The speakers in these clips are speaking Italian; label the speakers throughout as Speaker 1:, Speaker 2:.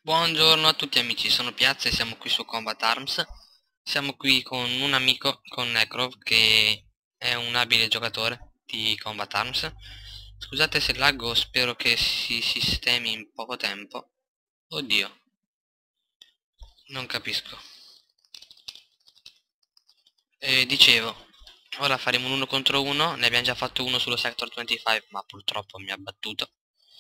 Speaker 1: Buongiorno a tutti amici, sono Piazza e siamo qui su Combat Arms. Siamo qui con un amico, con Necrov, che è un abile giocatore di Combat Arms. Scusate se laggo, spero che si sistemi in poco tempo. Oddio, non capisco. Dicevo, ora faremo un 1 contro 1, ne abbiamo già fatto uno sullo Sector 25, ma purtroppo mi ha battuto.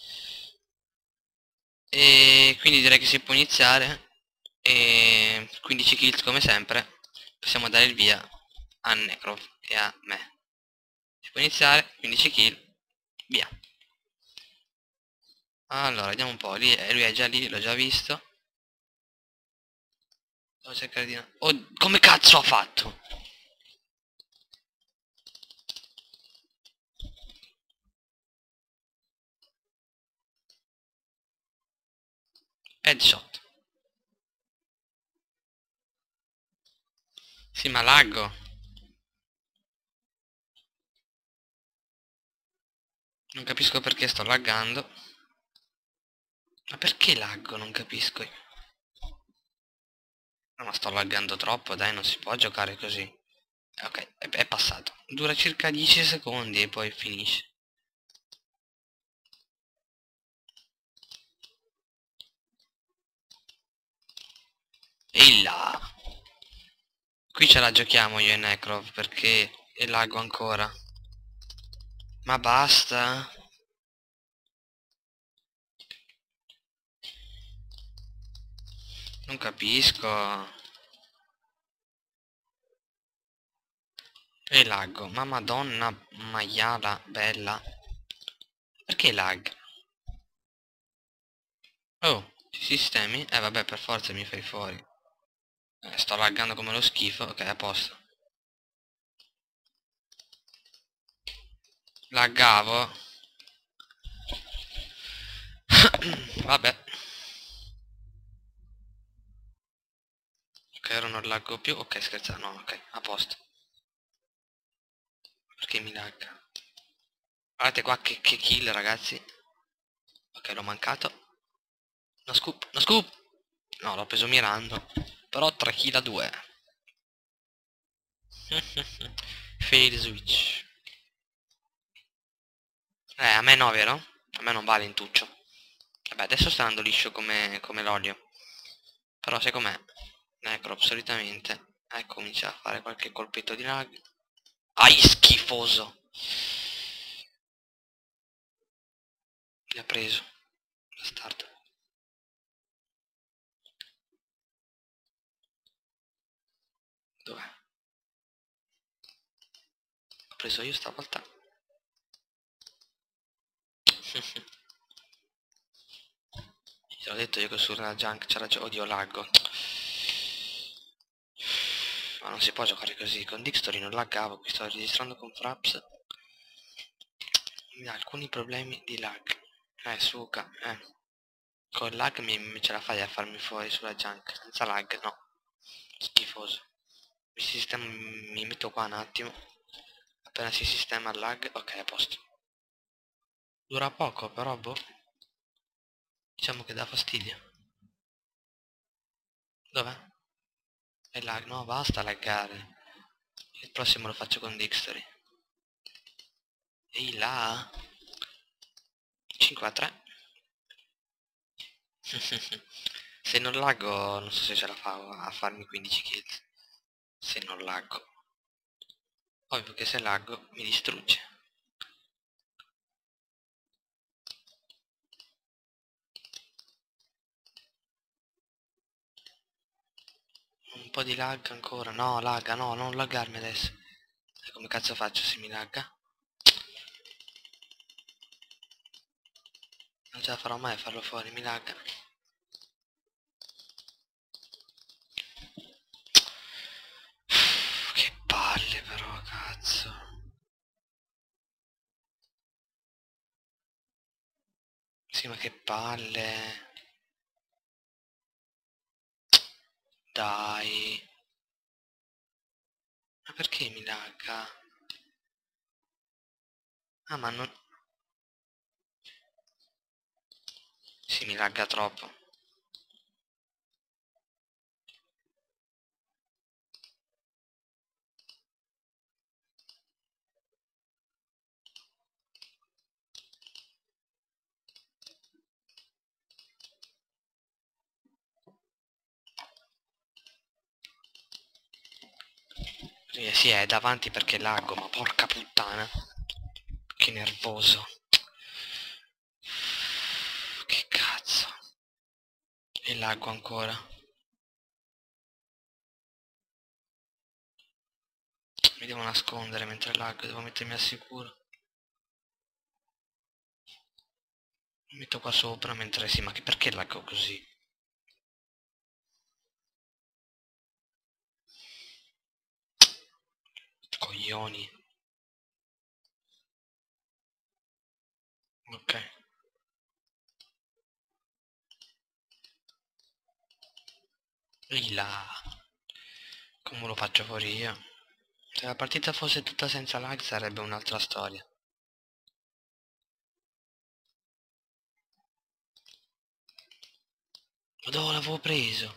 Speaker 1: E quindi direi che si può iniziare. E 15 kills come sempre. Possiamo dare il via a Necrov e a me. Si può iniziare, 15 kill, via. Allora, vediamo un po', lui è già lì, l'ho già visto. Devo cercare di... Oh, come cazzo ha fatto? Headshot. Sì, ma laggo. Non capisco perché sto laggando. Ma perché laggo? Non capisco. No, ma sto laggando troppo, dai, non si può giocare così. Ok, è passato. Dura circa 10 secondi e poi finisce. Ehi là! Qui ce la giochiamo io e Necrov perché è laggo ancora. Ma basta! Non capisco. E laggo. Ma madonna maiala bella. Perché lag? Oh, ti sistemi? Vabbè, per forza mi fai fuori. Sto laggando come lo schifo. Ok, a posto. Laggavo. Vabbè. Ok, ora non laggo più. Ok, scherzate, no, ok, a posto. Perché mi lagga? Guardate qua che kill, ragazzi. Ok, l'ho mancato. No scoop, no scoop! No, l'ho preso mirando. Però 3 kill a 2. Fail switch. A me no, vero? A me non vale in tuccio. Vabbè, adesso sta andando liscio come l'olio. Però sai com'è? Necrop solitamente comincia a fare qualche colpetto di lag. Ai, schifoso! Mi ha preso. Bastardo. Dov'è? Ho preso io stavolta. Te l'ho detto io che sulla junk c'era già. Oddio, laggo. Ma non si può giocare così. Con Dixtory non laggavo. Qui sto registrando con Fraps. Mi dà alcuni problemi di lag. Suca. Con lag ce la fai a farmi fuori sulla junk. Senza lag, no. Schifoso. Mi metto qua un attimo. Appena si sistema il lag. Ok, a posto. Dura poco, però boh. Diciamo che dà fastidio. Dov'è? È lag, no, basta laggare. Il prossimo lo faccio con Dixtory. Ehi là. 5 a 3. Se non laggo non so se ce la fa a farmi 15 kills. Se non laggo. Ovvio che se laggo mi distrugge. Un po' di lag ancora. No, lagga, no, non laggarmi adesso. E come cazzo faccio se mi lagga? Non ce la farò mai a farlo fuori, mi lagga. Che palle però, cazzo. Sì, ma che palle. Dai. Ma perché mi lagga? Ah, ma non... Sì, mi lagga troppo. Sì, è davanti perché laggo, ma porca puttana. Che nervoso. Che cazzo. E laggo ancora. Mi devo nascondere mentre laggo, devo mettermi al sicuro. Mi metto qua sopra mentre sì, ma perché laggo così? Coglioni. Ok. Ehi là. Come lo faccio fuori io? Se la partita fosse tutta senza lag sarebbe un'altra storia. Ma dove l'avevo preso?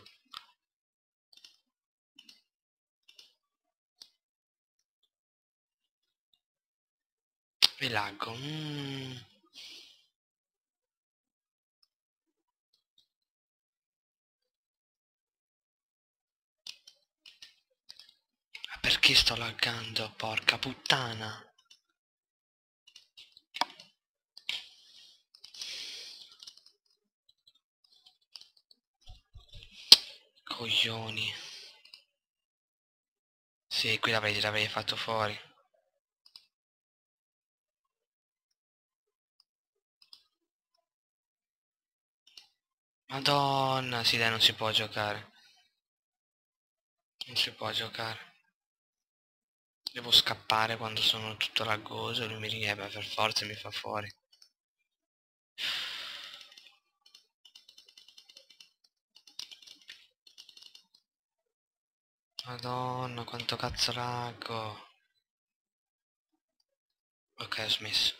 Speaker 1: E laggo. Ma perché sto laggando? Porca puttana. Coglioni. Sì, qui l'avrei fatto fuori. Madonna, sì dai, non si può giocare. Non si può giocare. Devo scappare quando sono tutto laggoso e lui mi richiede per forza e mi fa fuori. Madonna, quanto cazzo laggo. Ok, ho smesso.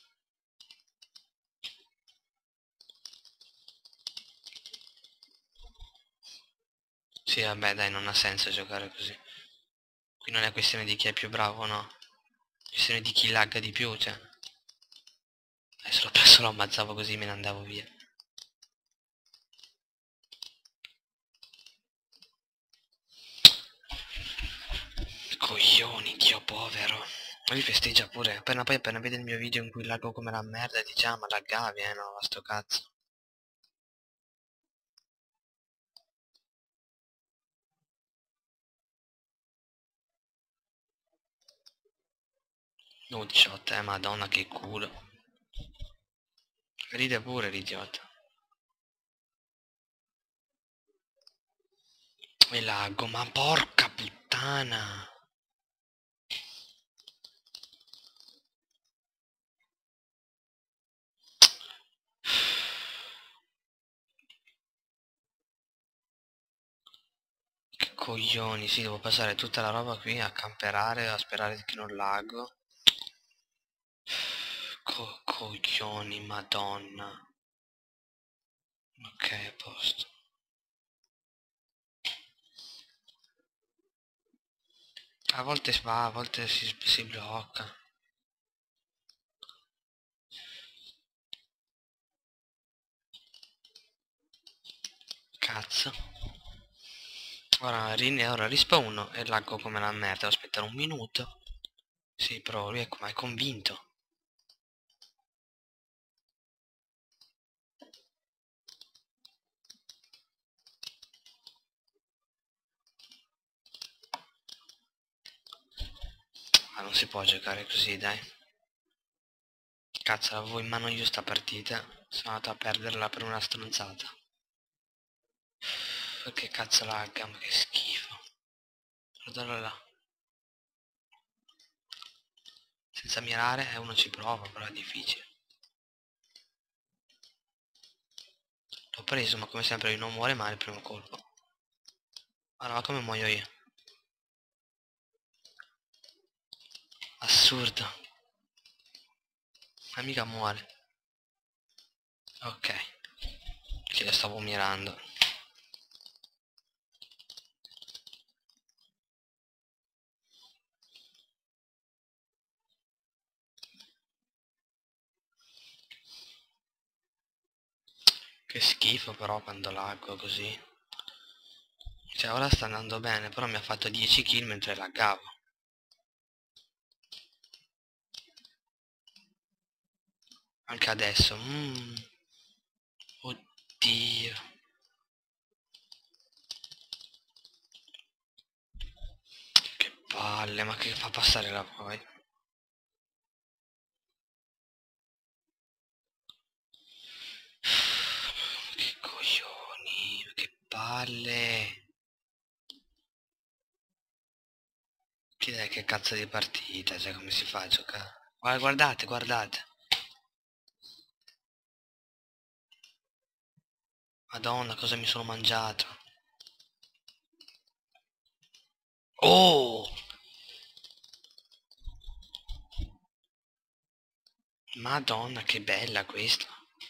Speaker 1: Sì, vabbè, dai, non ha senso giocare così. Qui non è questione di chi è più bravo o no. È questione di chi lagga di più, cioè. Se l'ho preso lo ammazzavo così me ne andavo via. Coglioni, Dio povero. Ma lui festeggia pure. Appena vede il mio video in cui laggo come la merda dice ah ma laggavi, no, ma sto cazzo. No, 18, madonna che culo. Ride pure l'idiota. E laggo, ma porca puttana. Che coglioni, sì, devo passare tutta la roba qui a camperare, a sperare che non laggo. Coglioni, madonna. Ok, a posto. A volte va, a volte si blocca. Cazzo. Ora rispawno e laggo come la merda. Devo aspettare un minuto. Sì, però lui ecco, ma è convinto. Ma non si può giocare così, dai. Cazzo, avevo in mano io sta partita. Sono andato a perderla per una stronzata. Che cazzo lagga, ma che schifo. Guardalo là. Senza mirare uno ci prova, però è difficile. L'ho preso, ma come sempre lui non muore mai il primo colpo. Guarda, ma come muoio io. Assurdo. Ma mica muore. Ok. Che lo stavo mirando. Che schifo però quando laggo così. Cioè ora sta andando bene, però mi ha fatto 10 kill mentre laggavo. Anche adesso. Oddio. Che palle, ma che fa passare la poi? Che coglioni, che palle. Che cazzo di partita, cioè come si fa a giocare? Guardate, guardate. Madonna, cosa mi sono mangiato. Oh! Madonna, che bella questa.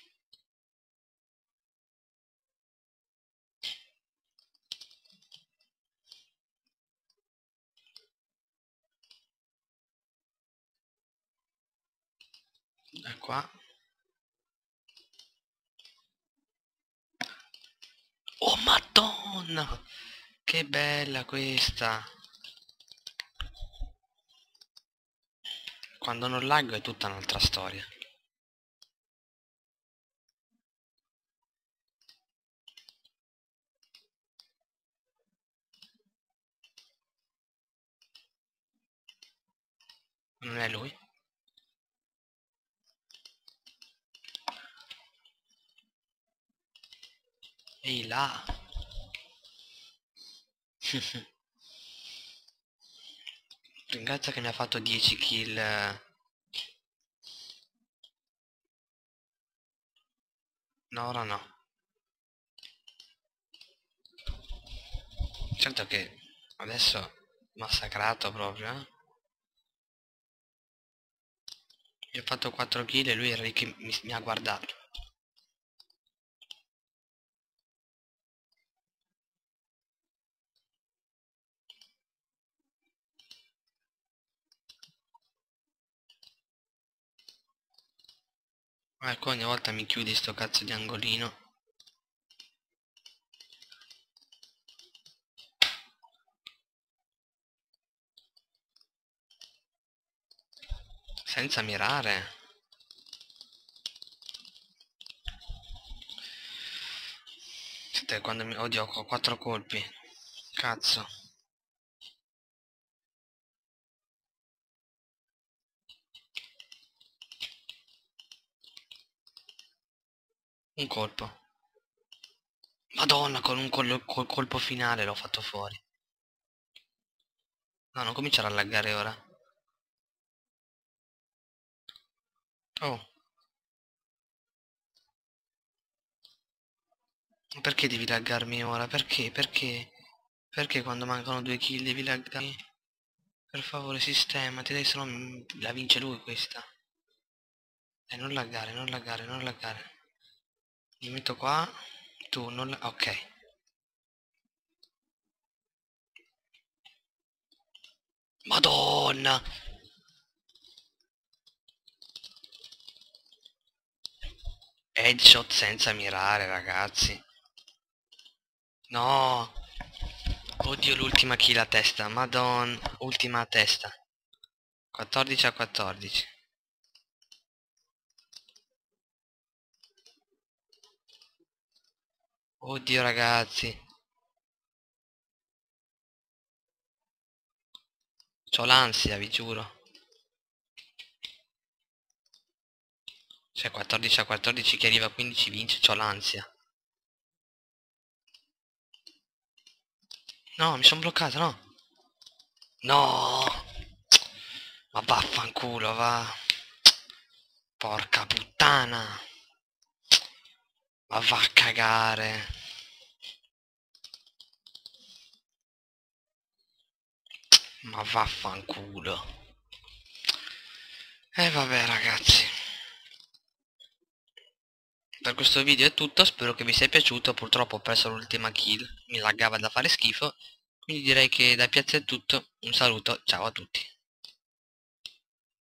Speaker 1: E qua. Oh, Madonna! Che bella questa. Quando non laggo è tutta un'altra storia. Non è lui? Ehi là! Ringrazia che mi ha fatto 10 kill. No, ora no. Certo che adesso massacrato proprio, eh. Gli ho fatto 4 kill e lui era lì che mi ha guardato. Ecco, ogni volta mi chiudi sto cazzo di angolino. Senza mirare. Siete quando mi odio ho 4 colpi. Cazzo. Un colpo. Madonna, con un colpo finale l'ho fatto fuori. No, non cominciare a laggare ora. Oh. Perché devi laggarmi ora? Perché? Perché? Perché quando mancano 2 kill devi laggarmi? Per favore, sistemati, dai, se no la vince lui questa. Non laggare, non laggare, non laggare. Mi metto qua. Tu, non la... Ok. Madonna! Headshot senza mirare, ragazzi. No! Oddio, l'ultima kill a testa. Madonna. Ultima a testa. 14 a 14. Oddio, ragazzi. C'ho l'ansia, vi giuro. Cioè 14 a 14 chi arriva a 15 vince, c'ho l'ansia. No, mi sono bloccato, no. No! Ma vaffanculo, va. Porca puttana. Ma va a cagare. Ma vaffanculo. E vabbè ragazzi. Per questo video è tutto, spero che vi sia piaciuto, purtroppo ho perso l'ultima kill, mi laggava da fare schifo, quindi direi che da Piazza è tutto, un saluto, ciao a tutti.